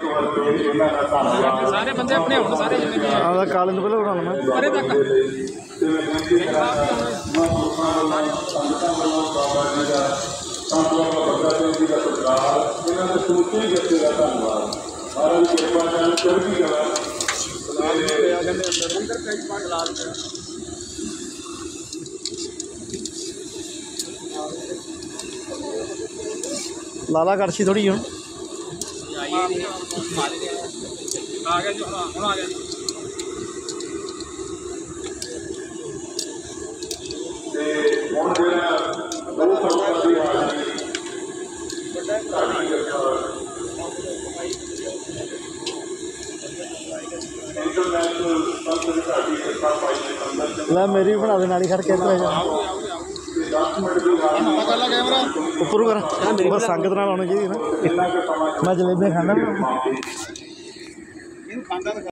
सारे बंदे अपने होने सारे काले तो पहले उड़ा लमा अरे तक लाला कड़छी थोड़ी हूँ आ गया जो हम आ गया ला मेरी भी बना दे नाली खड़ के उपर कर बस संगत नाल होनी चाहिए ना मैं जलेबियां खाना